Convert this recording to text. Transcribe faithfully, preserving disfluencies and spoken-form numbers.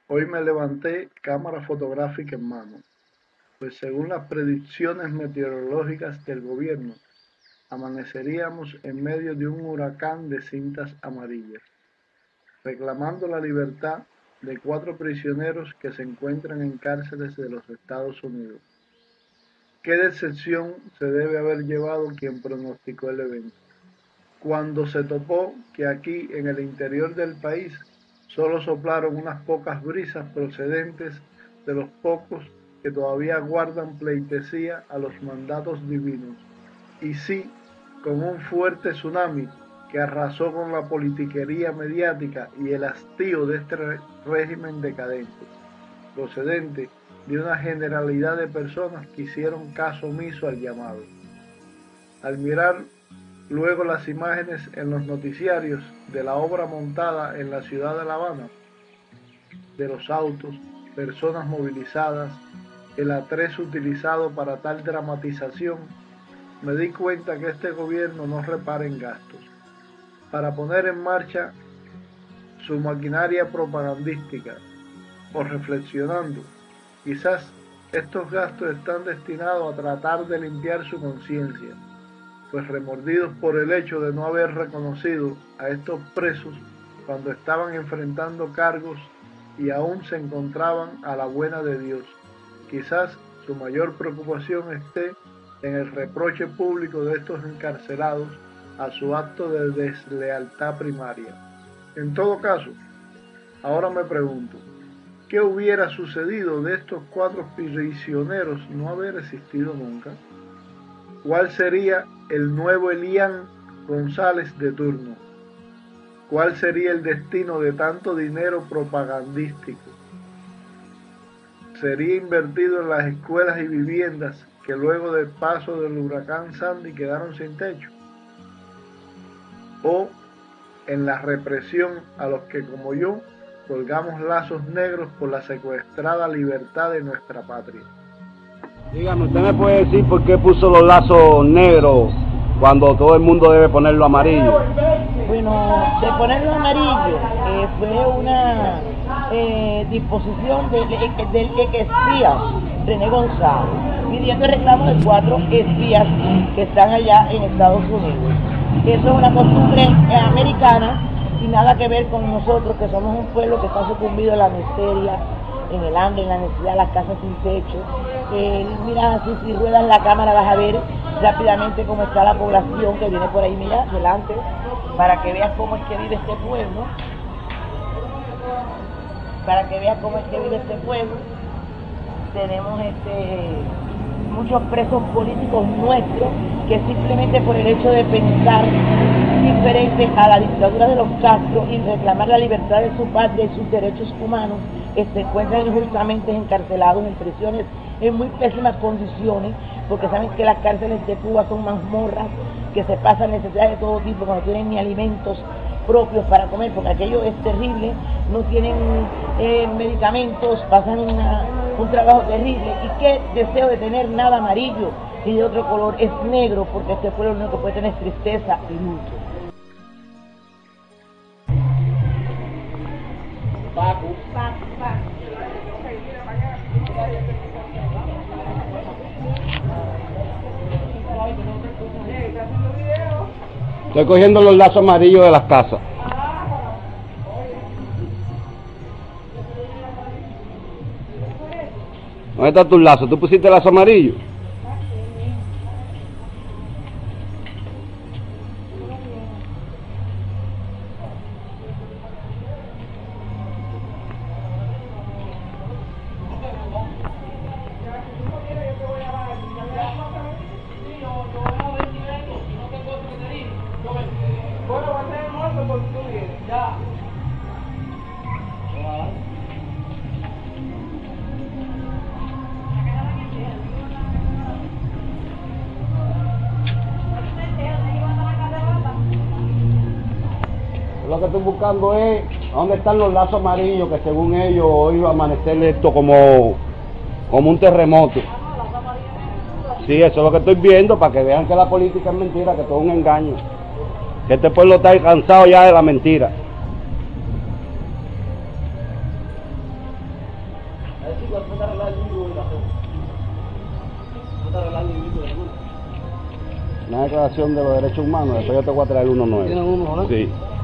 Hoy me levanté cámara fotográfica en mano, pues según las predicciones meteorológicas del gobierno, amaneceríamos en medio de un huracán de cintas amarillas, reclamando la libertad de cuatro prisioneros que se encuentran en cárceles de los Estados Unidos. ¿Qué decepción se debe haber llevado quien pronosticó el evento, cuando se topó que aquí en el interior del país solo soplaron unas pocas brisas procedentes de los pocos que todavía guardan pleitesía a los mandatos divinos, y sí, con un fuerte tsunami que arrasó con la politiquería mediática y el hastío de este régimen decadente, procedente de una generalidad de personas que hicieron caso omiso al llamado. Al mirar luego las imágenes en los noticiarios de la obra montada en la ciudad de La Habana, de los autos, personas movilizadas, el atrezo utilizado para tal dramatización, me di cuenta que este gobierno no repara en gastos para poner en marcha su maquinaria propagandística, o reflexionando, quizás estos gastos están destinados a tratar de limpiar su conciencia, pues remordidos por el hecho de no haber reconocido a estos presos cuando estaban enfrentando cargos y aún se encontraban a la buena de Dios. Quizás su mayor preocupación esté en el reproche público de estos encarcelados a su acto de deslealtad primaria. En todo caso, ahora me pregunto, ¿qué hubiera sucedido de estos cuatro prisioneros no haber existido nunca? ¿Cuál sería el nuevo Elian González de turno? ¿Cuál sería el destino de tanto dinero propagandístico? ¿Sería invertido en las escuelas y viviendas que luego del paso del huracán Sandy quedaron sin techo? ¿O en la represión a los que, como yo, colgamos lazos negros por la secuestrada libertad de nuestra patria? Dígame, ¿usted me puede decir por qué puso los lazos negros cuando todo el mundo debe ponerlo amarillo? Bueno, de ponerlo amarillo eh, fue una eh, disposición del de, ex espía René González, pidiendo el reclamo de cuatro espías que están allá en Estados Unidos. Eso es una costumbre eh, americana y nada que ver con nosotros, que somos un pueblo que está sucumbido a la miseria, en el hambre, en la necesidad, las casas sin techo. Eh, mira, si, si ruedas la cámara vas a ver rápidamente cómo está la población que viene por ahí, mira, delante, para que veas cómo es que vive este pueblo, para que veas cómo es que vive este pueblo. Tenemos este muchos presos políticos nuestros que simplemente por el hecho de pensar diferente a la dictadura de los Castro y reclamar la libertad de su patria y sus derechos humanos, que se encuentran injustamente encarcelados en prisiones en muy pésimas condiciones, porque saben que las cárceles de Cuba son mazmorras, que se pasan necesidades de todo tipo, que no tienen ni alimentos propios para comer, porque aquello es terrible, no tienen eh, medicamentos, pasan una, un trabajo terrible. Y qué deseo de tener nada amarillo y de otro color, es negro, porque este pueblo lo único que puede tener es tristeza y luto. Paco. Paco, Paco. Estoy cogiendo los lazos amarillos de las casas. ¿Dónde está tu lazo? ¿Tú pusiste el lazo amarillo? Lo que estoy buscando es dónde están los lazos amarillos, que según ellos hoy va a amanecer esto como, como un terremoto. Sí, eso es lo que estoy viendo, para que vean que la política es mentira, que todo es un engaño. Que este pueblo está cansado ya de la mentira. una declaración de los derechos humanos, después yo te voy a traer uno nuevo. ¿Tienen uno, no? Sí.